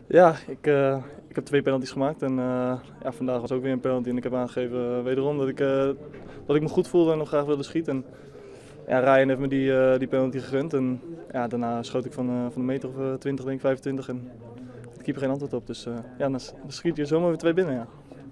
Ja, ik heb 2 penalties gemaakt en ja, vandaag was ook weer een penalty en ik heb aangegeven wederom dat ik me goed voelde en nog graag wilde schieten. En, ja, Ryan heeft me die penalty gegund en ja, daarna schoot ik van een meter of 20, denk ik 25 en de keeper geen antwoord op. Dus ja, dan schiet je zomaar weer 2 binnen. Ja.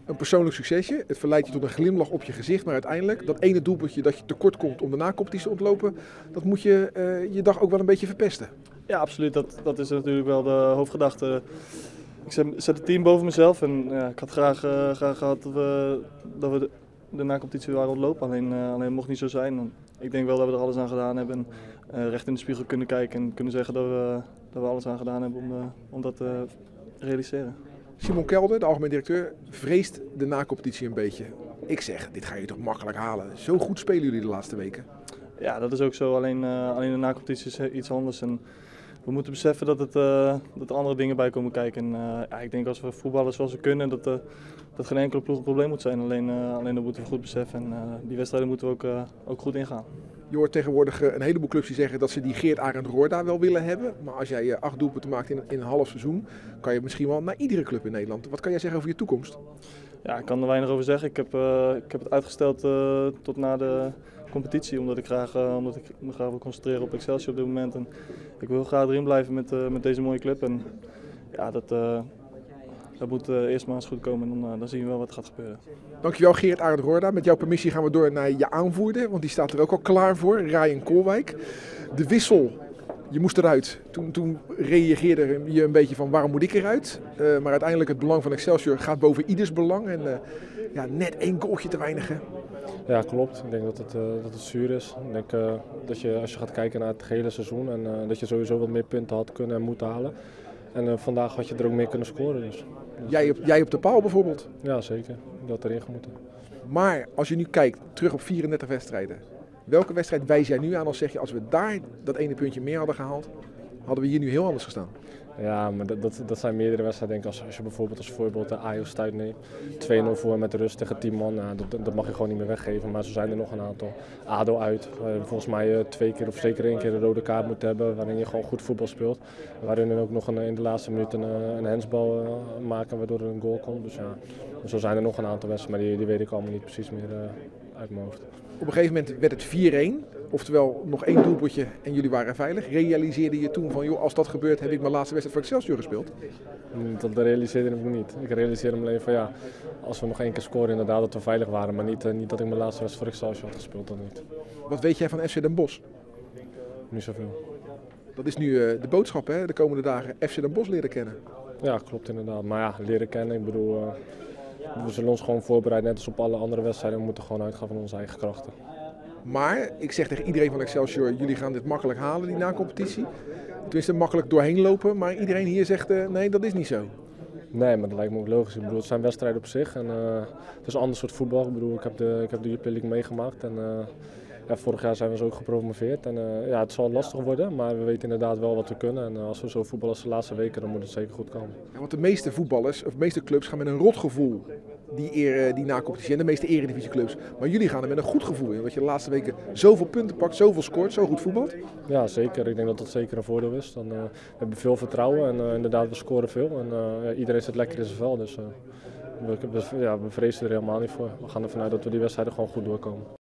Ja, absoluut. Dat is natuurlijk wel de hoofdgedachte. Ik zet het team boven mezelf en ja, ik had graag gehad dat we de na-competitie waren ontlopen. Alleen mocht niet zo zijn. En ik denk wel dat we er alles aan gedaan hebben. En recht in de spiegel kunnen kijken en kunnen zeggen dat we alles aan gedaan hebben om dat te realiseren. Simon Kelder, de algemeen directeur, vreest de na-competitie een beetje. Ik zeg, dit ga je toch makkelijk halen. Zo goed spelen jullie de laatste weken. Ja, dat is ook zo. Alleen de na-competitie is iets anders. En we moeten beseffen dat er andere dingen bij komen kijken. En, ja, ik denk als we voetballen zoals we kunnen, dat geen enkele ploeg een probleem moet zijn. Alleen dat moeten we goed beseffen. En die wedstrijden moeten we ook goed ingaan. Je hoort tegenwoordig een heleboel clubs die zeggen dat ze die Geert Arend Roorda wel willen hebben. Maar als jij 8 doelpunten maakt in een half seizoen, kan je misschien wel naar iedere club in Nederland. Wat kan jij zeggen over je toekomst? Ja, ik kan er weinig over zeggen. Ik heb het uitgesteld tot na de competitie, omdat ik me graag wil concentreren op Excelsior op dit moment. En ik wil graag erin blijven met deze mooie club. En ja, dat moet eerst maar eens goed komen en dan zien we wel wat er gaat gebeuren. Dankjewel Geert Arend Roorda. Met jouw permissie gaan we door naar je aanvoerder, want die staat er ook al klaar voor, Ryan Koolwijk. De wissel, je moest eruit. Toen reageerde je een beetje van waarom moet ik eruit? Maar uiteindelijk het belang van Excelsior gaat boven ieders belang. En ja, net 1 goaltje te weinig. Hè? Ja, klopt. Ik denk dat het zuur is. Ik denk dat je, als je gaat kijken naar het gehele seizoen, en dat je sowieso wat meer punten had kunnen en moeten halen. En vandaag had je er ook meer kunnen scoren. Dus. Jij op de paal bijvoorbeeld? Ja, zeker. Dat erin gemoeten. Maar als je nu kijkt, terug op 34 wedstrijden. Welke wedstrijd wijs jij nu aan als zeg je, als we daar dat ene puntje meer hadden gehaald, hadden we hier nu heel anders gestaan? Ja, maar dat zijn meerdere wedstrijden. Denk als je bijvoorbeeld als voorbeeld de Ajax thuis neemt. 2-0 voor met de rust tegen 10 man. Dat mag je gewoon niet meer weggeven. Maar zo zijn er nog een aantal. ADO uit. Volgens mij 2 keer of zeker 1 keer een rode kaart moet hebben. Waarin je gewoon goed voetbal speelt. Waarin er ook nog in de laatste minuut een handsbal maken waardoor er een goal komt. Dus ja, zo zijn er nog een aantal wedstrijden. Maar die weet ik allemaal niet precies meer uit mijn hoofd. Op een gegeven moment werd het 4-1. Oftewel nog 1 doelpuntje en jullie waren veilig. Realiseerde je toen van, joh, als dat gebeurt heb ik mijn laatste wedstrijd voor Excelsior gespeeld? Dat realiseerde ik niet. Ik realiseerde me alleen van ja, als we nog 1 keer scoren inderdaad dat we veilig waren. Maar niet dat ik mijn laatste wedstrijd voor Excelsior had gespeeld, dat niet. Wat weet jij van FC Den Bosch? Niet zoveel. Dat is nu de boodschap, hè? De komende dagen FC Den Bosch leren kennen. Ja, klopt inderdaad. Maar ja, leren kennen, ik bedoel, we zullen ons gewoon voorbereiden net als op alle andere wedstrijden. We moeten gewoon uitgaan van onze eigen krachten. Maar ik zeg tegen iedereen van Excelsior, jullie gaan dit makkelijk halen, die na-competitie. Tenminste, makkelijk doorheen lopen, maar iedereen hier zegt nee, dat is niet zo. Nee, maar dat lijkt me ook logisch. Ik bedoel, het zijn wedstrijden op zich en het is een ander soort voetbal. Ik bedoel, ik heb de Jupiler League meegemaakt en ja, vorig jaar zijn we zo ook gepromoveerd. En ja, het zal lastig worden, maar we weten inderdaad wel wat we kunnen. En als we zo voetballen als de laatste weken, dan moet het zeker goed komen. Ja, want de meeste voetballers, of de meeste clubs gaan met een rotgevoel die na-competitie en de meeste eredivisieclubs. Maar jullie gaan er met een goed gevoel in, omdat je de laatste weken zoveel punten pakt, zoveel scoort, zo goed voetbalt. Ja, zeker. Ik denk dat dat zeker een voordeel is. We hebben veel vertrouwen en inderdaad, we scoren veel. En ja, iedereen zit lekker in zijn vel, dus we vrezen er helemaal niet voor. We gaan ervan uit dat we die wedstrijden gewoon goed doorkomen.